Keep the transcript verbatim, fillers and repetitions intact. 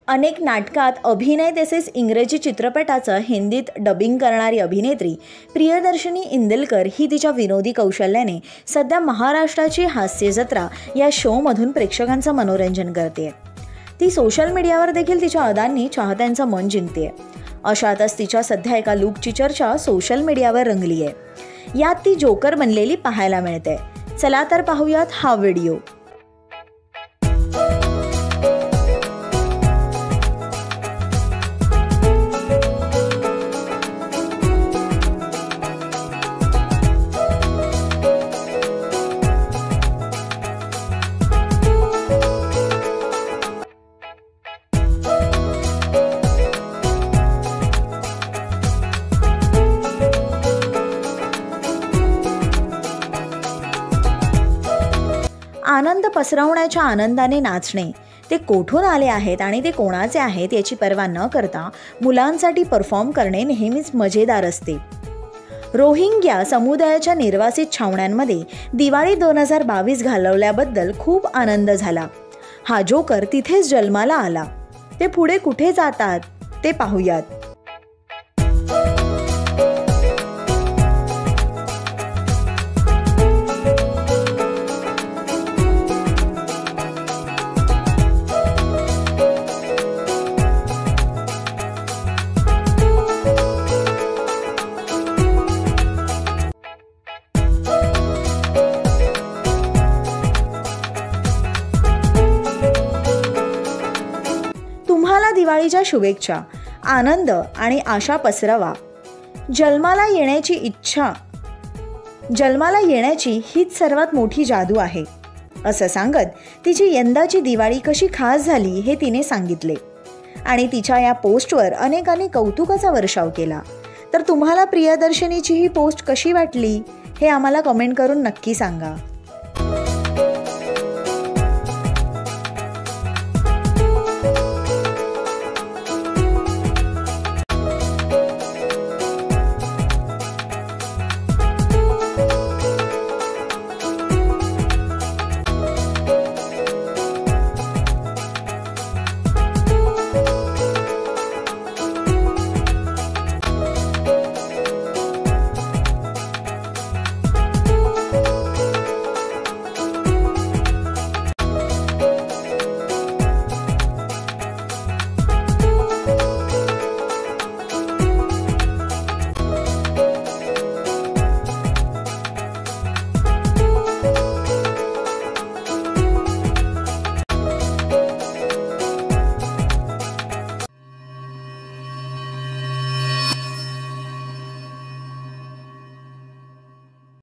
अनेक नाटकात अभिनय तसेच इंग्रजी चित्रपटाचं हिंदीत डबिंग करणारी अभिनेत्री प्रियदर्शनी इंदलकर ही तिच्या विनोदी कौशल्याने सध्या महाराष्ट्राची हास्य जत्रा या शोमधून प्रेक्षकांचं मनोरंजन करते। ती सोशल मीडियावर देखील तिच्या अदांनी चाहत्यांचं मन जिंकते। अशातच तिच्या सध्या एका लूकची चर्चा सोशल मीडियावर रंगली आहे। यात ती जोकर बनलेली पाहायला मिळते। चला तर पाहूयात हा व्हिडिओ। आनंद पसरवण्याच्या आनंदाने नाचणे, ते कोठून आले आहेत आणि ते कोणाचे आहेत याची पर्वा न करता मुलांसाठी परफॉर्म करणे नेहमीच मजेदार असते। रोहिंग्या समुदायाच्या निर्वासित छावण्यांमध्ये दिवाळी दोन हजार बावीस घालवल्याबद्दल खूप आनंद झाला। हा जोकर तिथेच जन्माला आला। ते पुढे कुठे जातात ते पाहूयात। तुम्हाला दिवाळीच्या शुभेच्छा। आनंद आणि आशा पसरवा। जन्माला येण्याची इच्छा जन्माला येण्याची हीच सर्वात मोठी जादू आहे, असं सांगत तिची यंदाची दिवाळी कशी खास झाली हे तिने सांगितले आणि तिच्या या पोस्टवर अनेकांनी कौतुकाचा वर्षाव केला। तर तुम्हाला प्रियदर्शनीची ही पोस्ट कशी वाटली हे आम्हाला कमेंट करून नक्की सांगा।